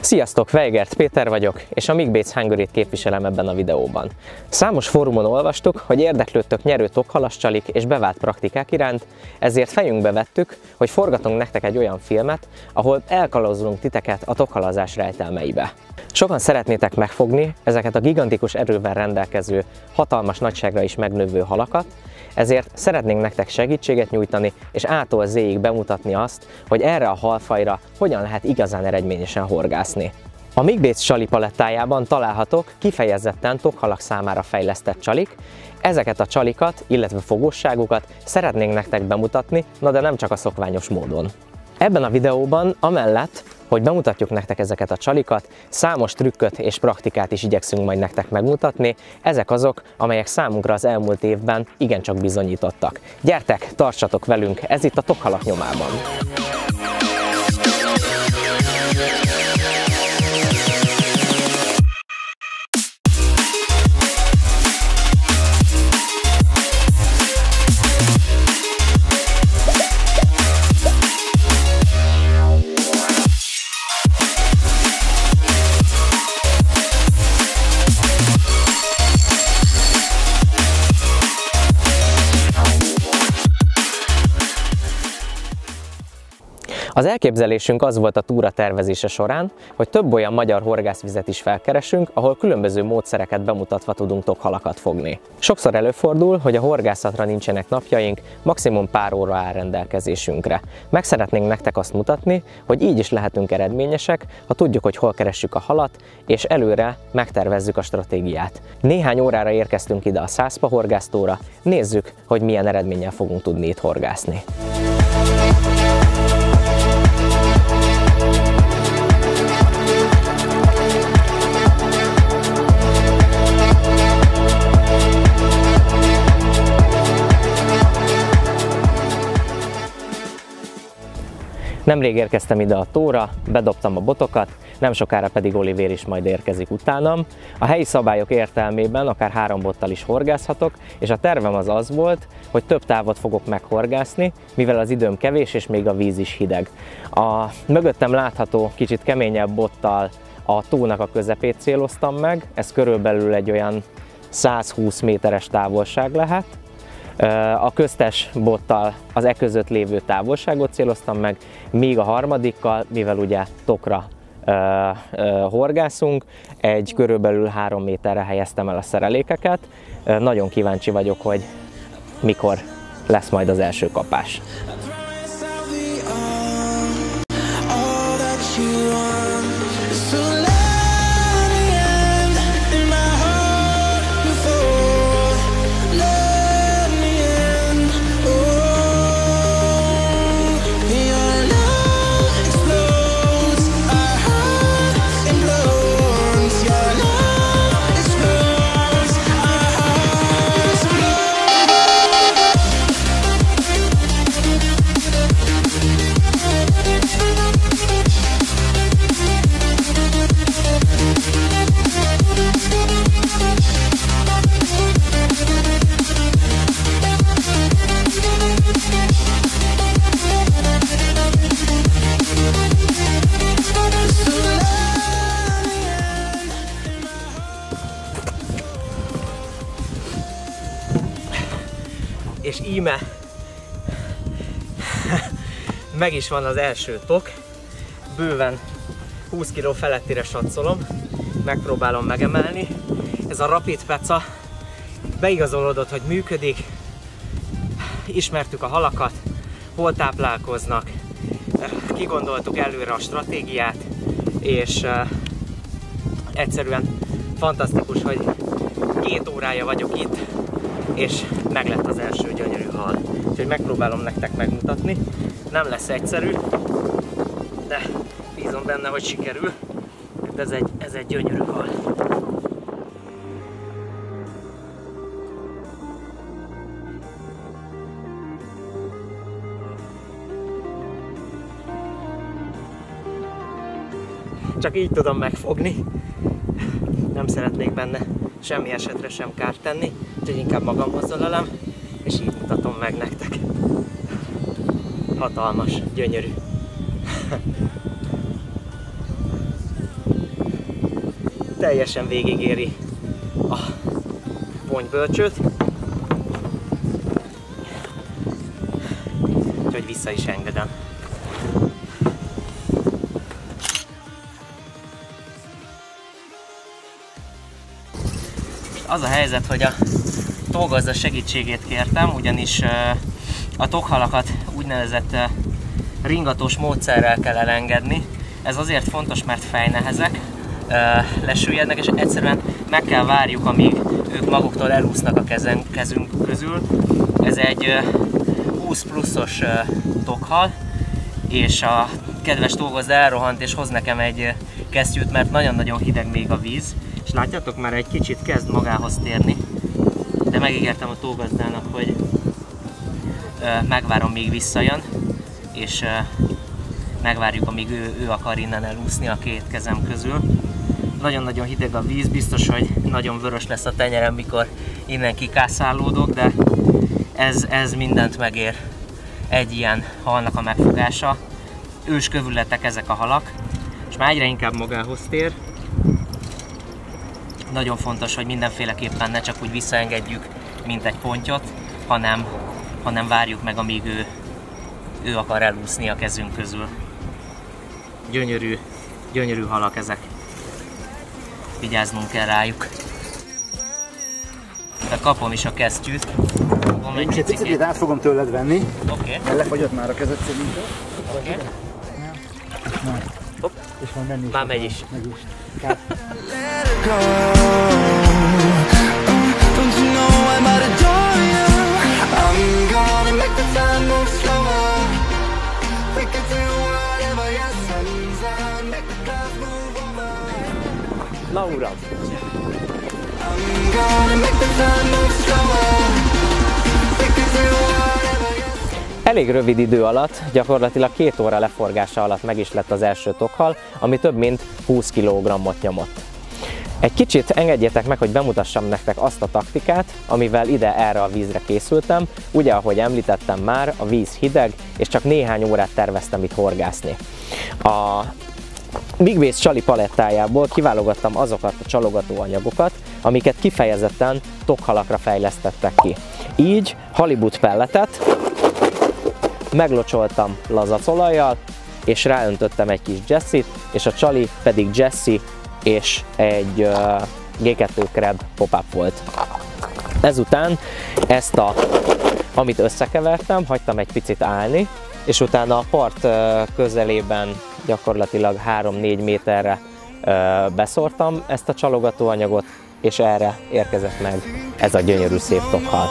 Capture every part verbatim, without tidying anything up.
Sziasztok, Weigert Péter vagyok, és a Migbéc Hungary-t képviselem ebben a videóban. Számos fórumon olvastuk, hogy érdeklődtök nyerő tokhalas csalik és bevált praktikák iránt, ezért fejünkbe vettük, hogy forgatunk nektek egy olyan filmet, ahol elkalauzolunk titeket a tokhalazás rejtelmeibe. Sokan szeretnétek megfogni ezeket a gigantikus erővel rendelkező, hatalmas nagyságra is megnövő halakat, ezért szeretnénk nektek segítséget nyújtani, és A-tól Z-ig bemutatni azt, hogy erre a halfajra hogyan lehet igazán eredményesen horgászni. A Migbéc csali palettájában találhatók kifejezetten tokhalak számára fejlesztett csalik. Ezeket a csalikat, illetve fogósságukat szeretnénk nektek bemutatni, na de nem csak a szokványos módon. Ebben a videóban amellett, hogy bemutatjuk nektek ezeket a csalikat, számos trükköt és praktikát is igyekszünk majd nektek megmutatni. Ezek azok, amelyek számunkra az elmúlt évben igencsak bizonyítottak. Gyertek, tartsatok velünk, ez itt a Tokhalak nyomában! Az elképzelésünk az volt a túra tervezése során, hogy több olyan magyar horgászvizet is felkeresünk, ahol különböző módszereket bemutatva tudunk tokhalakat fogni. Sokszor előfordul, hogy a horgászatra nincsenek napjaink, maximum pár óra áll rendelkezésünkre. Meg szeretnénk nektek azt mutatni, hogy így is lehetünk eredményesek, ha tudjuk, hogy hol keressük a halat, és előre megtervezzük a stratégiát. Néhány órára érkeztünk ide a Szászpa horgásztóra, nézzük, hogy milyen eredménnyel fogunk tudni itt horgászni. Nemrég érkeztem ide a tóra, bedobtam a botokat, nem sokára pedig Olivér is majd érkezik utánam. A helyi szabályok értelmében akár három bottal is horgászhatok, és a tervem az az volt, hogy több távot fogok meghorgászni, mivel az időm kevés és még a víz is hideg. A mögöttem látható kicsit keményebb bottal a tónak a közepét céloztam meg, ez körülbelül egy olyan százhúsz méteres távolság lehet. A köztes bottal az e között lévő távolságot céloztam meg, míg a harmadikkal, mivel ugye tokra uh, uh, horgászunk, egy körülbelül három méterre helyeztem el a szerelékeket. Uh, nagyon kíváncsi vagyok, hogy mikor lesz majd az első kapás. És íme meg is van az első tok, bőven húsz kiló felettire satszolom, megpróbálom megemelni. Ez a Rapid Peca beigazolódott, hogy működik, ismertük a halakat, hol táplálkoznak, kigondoltuk előre a stratégiát, és uh, egyszerűen fantasztikus, hogy két órája vagyok itt, és meg lett az első gyönyörű hal. Úgyhogy megpróbálom nektek megmutatni. Nem lesz egyszerű, de bízom benne, hogy sikerül. Ez egy, ez egy gyönyörű hal. Csak így tudom megfogni. Nem szeretnék benne semmi esetre sem kárt tenni, úgyhogy inkább magamhoz ölelem, és így mutatom meg nektek. Hatalmas, gyönyörű. teljesen végigéri a ponybölcsőt, úgyhogy vissza is engedem. Az a helyzet, hogy a tógazda segítségét kértem, ugyanis a tokhalakat úgynevezett ringatós módszerrel kell elengedni. Ez azért fontos, mert fejnehezek, lesüllyednek, és egyszerűen meg kell várjuk, amíg ők maguktól elúsznak a kezen, kezünk közül. Ez egy húsz pluszos tokhal, és a kedves tógazda elrohant és hoz nekem egy kesztyűt, mert nagyon-nagyon hideg még a víz. És látjátok, már egy kicsit kezd magához térni, de megígértem a tógazdának, hogy megvárom, míg visszajön, és megvárjuk, amíg ő, ő akar innen elúszni a két kezem közül. Nagyon-nagyon hideg a víz, biztos, hogy nagyon vörös lesz a tenyerem, mikor innen kikászálódok, de ez, ez mindent megér egy ilyen halnak a megfogása. Őskövületek ezek a halak, és már egyre inkább magához tér. Nagyon fontos, hogy mindenféleképpen ne csak úgy visszaengedjük, mint egy pontyot, hanem, hanem várjuk meg, amíg ő, ő akar elúszni a kezünk közül. Gyönyörű, gyönyörű halak ezek. Vigyáznunk kell rájuk. De kapom is a kesztyűt. Én egy picit át fogom tőled venni. Oké. Okay. Lefagyott már a kezed szerintem. Oké. Okay. Hopp. És már menni is. Már megy is. Megy is. Na uram! Elég rövid idő alatt, gyakorlatilag két óra leforgása alatt meg is lett az első tokhal, ami több mint húsz kilogrammot nyomott. Egy kicsit engedjétek meg, hogy bemutassam nektek azt a taktikát, amivel ide erre a vízre készültem. Ugye, ahogy említettem már, a víz hideg, és csak néhány órát terveztem itt horgászni. A Big Bass csali palettájából kiválogattam azokat a csalogató anyagokat, amiket kifejezetten tokhalakra fejlesztettek ki. Így halibut pelletet meglocsoltam lazacolajjal, és ráöntöttem egy kis Jessit, és a csali pedig Jessie és egy uh, G kettő Crab pop-up volt. Ezután ezt a, amit összekevertem, hagytam egy picit állni, és utána a part uh, közelében gyakorlatilag három-négy méterre uh, beszórtam ezt a csalogatóanyagot, és erre érkezett meg ez a gyönyörű szép tokhal.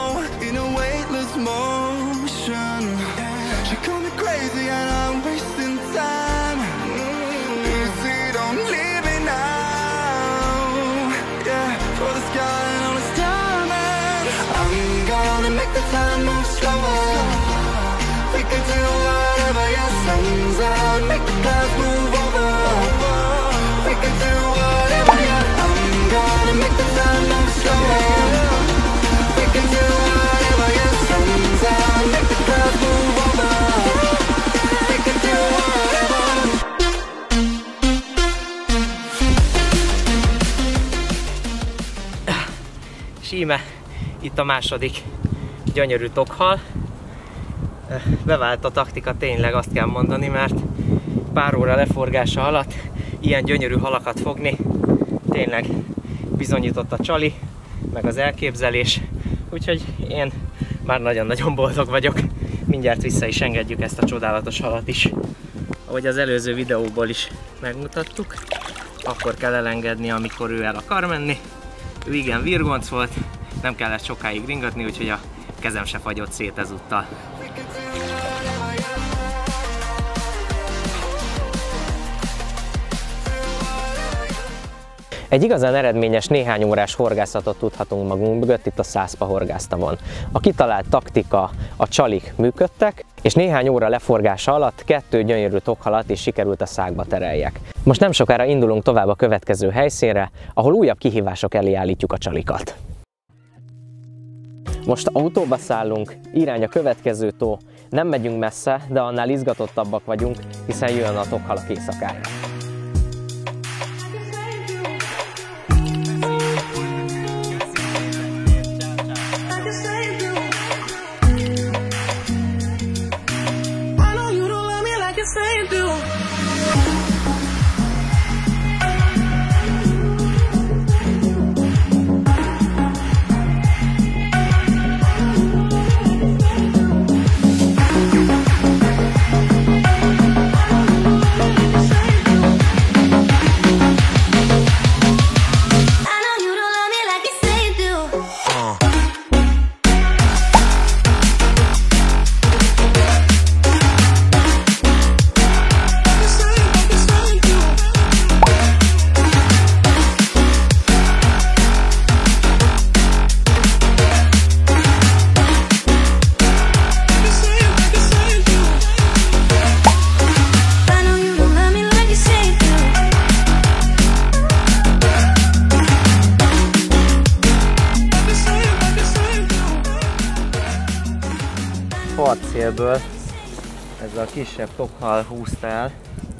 És íme itt a második gyönyörű tokhal. Bevált a taktika, tényleg azt kell mondani, mert pár óra leforgása alatt ilyen gyönyörű halakat fogni tényleg bizonyított a csali, meg az elképzelés, úgyhogy én már nagyon-nagyon boldog vagyok. Mindjárt vissza is engedjük ezt a csodálatos halat is. Ahogy az előző videóból is megmutattuk, akkor kell elengedni, amikor ő el akar menni. Ő igen virgonc volt, nem kellett sokáig ringatni, úgyhogy a kezem se fagyott szét ezúttal. Egy igazán eredményes néhány órás horgászatot tudhatunk magunk mögött itt a Szászpa horgásztavon. A kitalált taktika, a csalik működtek, és néhány óra leforgása alatt kettő gyönyörű tokhalat is sikerült a szákba tereljek. Most nem sokára indulunk tovább a következő helyszínre, ahol újabb kihívások elé állítjuk a csalikat. Most autóba szállunk, irány a következő tó, nem megyünk messze, de annál izgatottabbak vagyunk, hiszen jön a tokhalak éjszakája. parcélből ez a kisebb tokhal húzta el.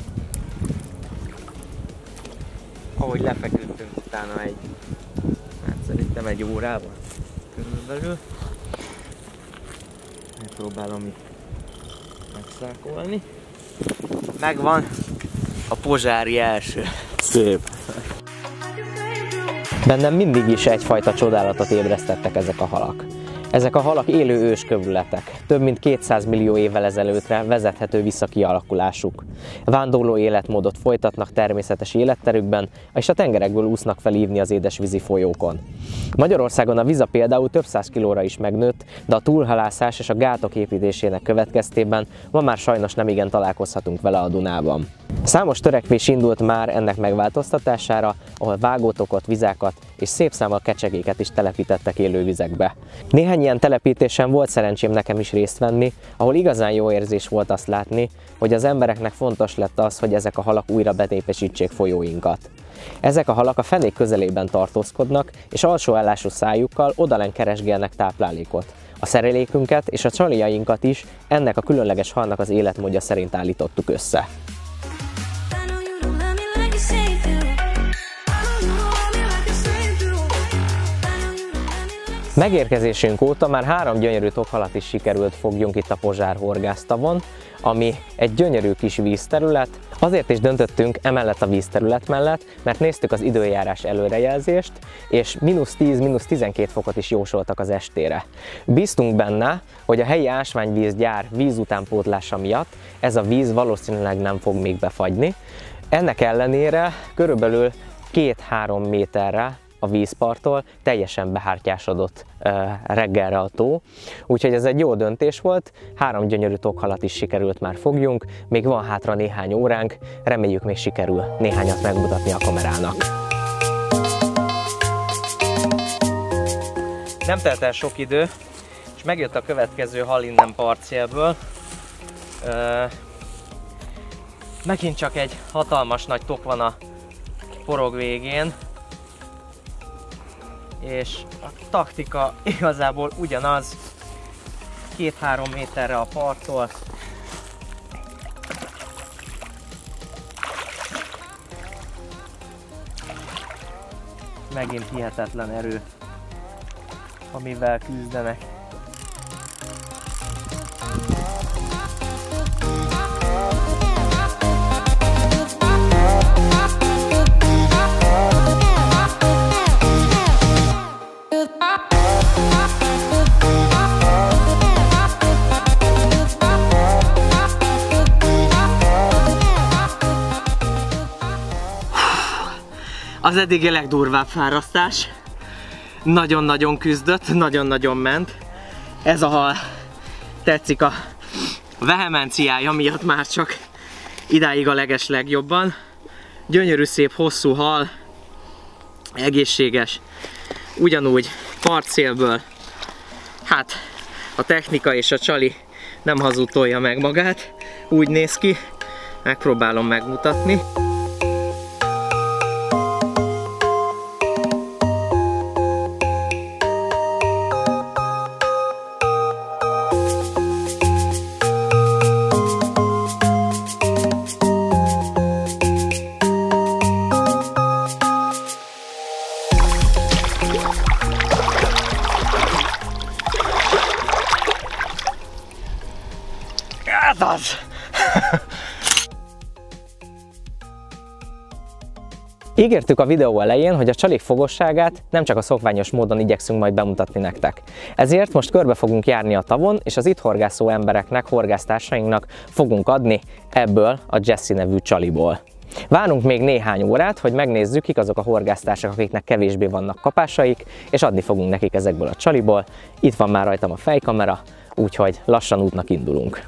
Ahogy lefeküdtünk utána egy, hát szerintem egy órában körülbelül. Megpróbálom itt megszákolni. Megvan a pozsári első. Szép. Bennem mindig is egyfajta csodálatot ébresztettek ezek a halak. Ezek a halak élő őskövületek, több mint kétszáz millió évvel ezelőttre vezethető vissza kialakulásuk. Vándorló életmódot folytatnak természetes életterükben, és a tengerekből úsznak fel ívni az édesvízi folyókon. Magyarországon a viza például több száz kilóra is megnőtt, de a túlhalászás és a gátok építésének következtében ma már sajnos nemigen találkozhatunk vele a Dunában. Számos törekvés indult már ennek megváltoztatására, ahol vágótokot, vizákat és szép számmal kecsegéket is telepítettek élővizekbe. Néhány ilyen telepítésen volt szerencsém nekem is részt venni, ahol igazán jó érzés volt azt látni, hogy az embereknek fontos lett az, hogy ezek a halak újra benépesítsék folyóinkat. Ezek a halak a fenék közelében tartózkodnak, és alsóállású szájukkal odalen keresgélnek táplálékot. A szerelékünket és a csalijainkat is ennek a különleges halnak az életmódja szerint állítottuk össze. Megérkezésünk óta már három gyönyörű tokhalat is sikerült fogjunk itt a Pozsár horgásztavon, ami egy gyönyörű kis vízterület. Azért is döntöttünk emellett a vízterület mellett, mert néztük az időjárás előrejelzést, és mínusz tíz, mínusz tizenkét fokot is jósoltak az estére. Bíztunk benne, hogy a helyi ásványvízgyár vízutánpótlása miatt ez a víz valószínűleg nem fog még befagyni. Ennek ellenére körülbelül két-három méterre a vízparttól teljesen behártyásodott uh, reggelre a tó, úgyhogy ez egy jó döntés volt, három gyönyörű tokhalat is sikerült már fogjunk, még van hátra néhány óránk, reméljük még sikerül néhányat megmutatni a kamerának. Nem telt el sok idő, és megjött a következő hal innen parcélből. Uh, megint csak egy hatalmas nagy tok van a porog végén, és a taktika igazából ugyanaz, két-három méterre a parttól. Megint hihetetlen erő, amivel küzdenek. Az eddigi legdurvább fárasztás. Nagyon-nagyon küzdött, nagyon-nagyon ment. Ez a hal tetszik a vehemenciája miatt már csak idáig a leges legjobban. Gyönyörű, szép, hosszú hal, egészséges, ugyanúgy partszélből. Hát a technika és a csali nem hazudtolja meg magát, úgy néz ki, megpróbálom megmutatni. Ez az! Ígértük a videó elején, hogy a csalik fogosságát nem csak a szokványos módon igyekszünk majd bemutatni nektek. Ezért most körbe fogunk járni a tavon, és az itt horgászó embereknek, horgásztársainknak fogunk adni ebből a Jessie nevű csaliból. Várunk még néhány órát, hogy megnézzük, kik azok a horgásztársak, akiknek kevésbé vannak kapásaik, és adni fogunk nekik ezekből a csaliból. Itt van már rajtam a fejkamera, úgyhogy lassan útnak indulunk.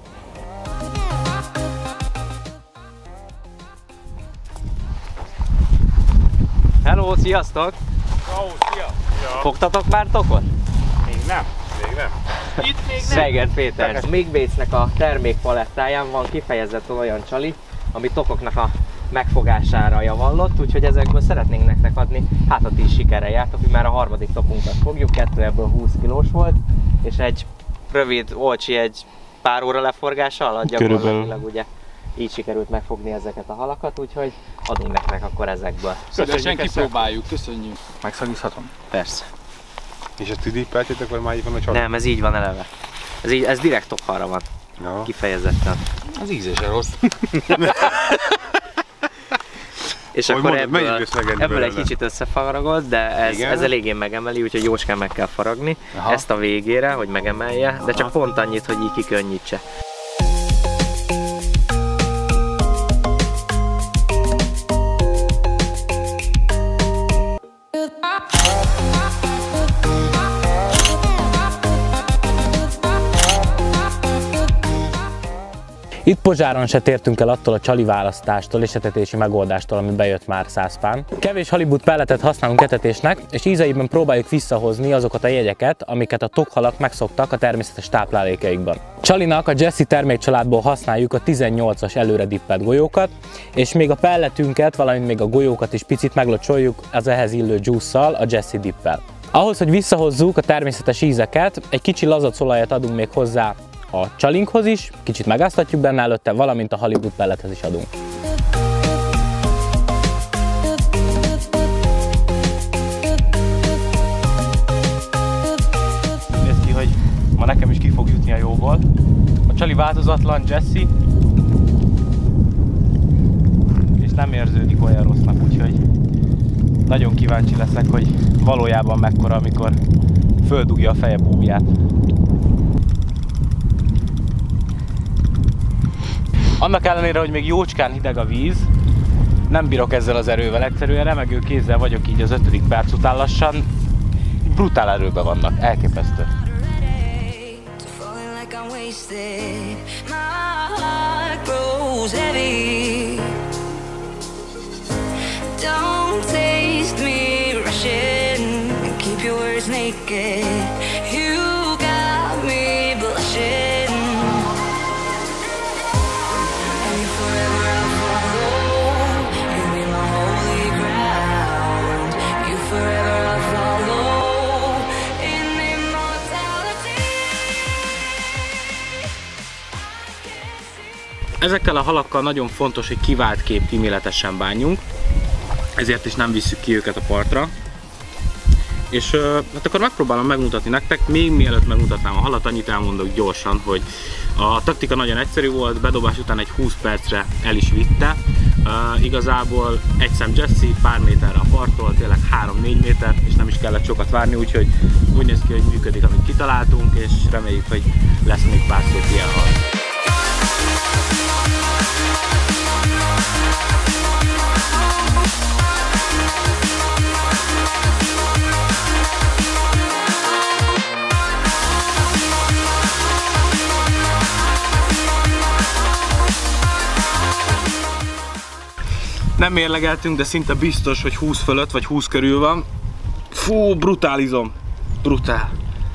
Hello, sziasztok! Ó, szia! Ja. Fogtatok már tokot? Még nem, még nem. Itt még nem. Szeged Péter, a Migbaitsnek a termékpalettáján van kifejezetten olyan csali, ami tokoknak a megfogására javallott, úgyhogy ezekből szeretnénk nektek adni, hát a ti is sikerrel jártok, hogy már a harmadik tokunkat fogjuk, kettő ebből húsz kilós volt, és egy rövid, olcsi, egy pár óra leforgása alatt Körülbelül. gyakorlatilag ugye így sikerült megfogni ezeket a halakat, úgyhogy adunk nektek akkor ezekből. Szívesen kipróbáljuk, köszönjük. Megszagizhatom? Persze. És ezt tüdípeltétek, vagy már így van a család? Nem, ez így van eleve. Ez, így, ez direkt tokhalra van, Ja. kifejezetten. Az ízése rossz. És Ahogy akkor mondod, mennyit ebből, bírsz megenni ebből egy belőle? kicsit összefaragolt, de ez, Igen? ez eléggé megemeli, úgyhogy jócskán meg kell faragni. Aha. Ezt a végére, hogy megemelje, de csak pont annyit, hogy így kikönnyítse. Itt Pozsáron se tértünk el attól a csali választástól és etetési megoldástól, ami bejött már Szászpán. Kevés halibut pelletet használunk etetésnek, és ízeiben próbáljuk visszahozni azokat a jegyeket, amiket a tokhalak megszoktak a természetes táplálékaikban. Csalinak a Jessie termékcsaládból használjuk a tizennyolcas előre dippelt golyókat, és még a pelletünket, valamint még a golyókat is picit meglocsoljuk az ehhez illő juice-szal, a Jessie dippel. Ahhoz, hogy visszahozzuk a természetes ízeket, egy kicsi lazacolajat adunk még hozzá a csalinkhoz is, kicsit megáztatjuk benne előtte, valamint a halibut pellethez is adunk. Nézd ki, hogy ma nekem is ki fog jutni a jóból. A csali változatlan, Jessie. És nem érződik olyan rossznak, úgyhogy nagyon kíváncsi leszek, hogy valójában mekkora, amikor földugja a feje búbját. Annak ellenére, hogy még jócskán hideg a víz, nem bírok ezzel az erővel, egyszerűen remegő kézzel vagyok így az ötödik perc után lassan. Brutál erőben vannak, elképesztő. Ezekkel a halakkal nagyon fontos, hogy kivált kép kíméletesen bánjunk, ezért is nem visszük ki őket a partra. És hát akkor megpróbálom megmutatni nektek, még mielőtt megmutatnám a halat, annyit elmondok gyorsan, hogy a taktika nagyon egyszerű volt, bedobás után egy húsz percre el is vitte. Uh, igazából egy szem Jessie, pár méterre a parttól, tényleg három-négy méter, és nem is kellett sokat várni, úgyhogy úgy néz ki, hogy működik, amit kitaláltunk, és reméljük, hogy lesz még pár szép ilyen hal. Nem mérlegeltünk, de szinte biztos, hogy húsz fölött vagy húsz körül van. Fú, brutál izom. Brutál.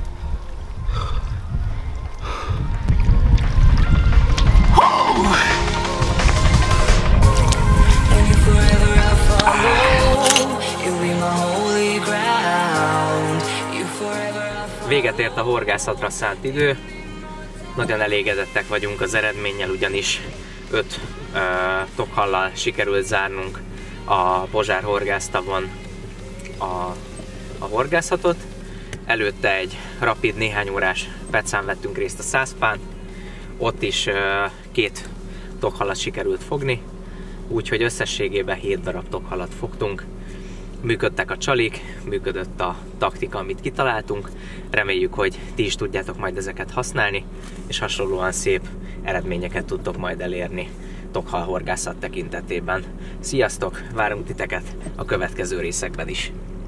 Véget ért a horgászatra szánt idő. Nagyon elégedettek vagyunk az eredménnyel, ugyanis öt uh, tokhallal sikerült zárnunk a Pozsár horgásztavon a, a horgászatot. Előtte egy rapid néhány órás petszán vettünk részt a Szászpán. Ott is uh, két tokhallat sikerült fogni, úgyhogy összességében hét darab tokhallat fogtunk. Működtek a csalik, működött a taktika, amit kitaláltunk. Reméljük, hogy ti is tudjátok majd ezeket használni, és hasonlóan szép eredményeket tudtok majd elérni tokhal horgászat tekintetében. Sziasztok, várunk titeket a következő részekben is!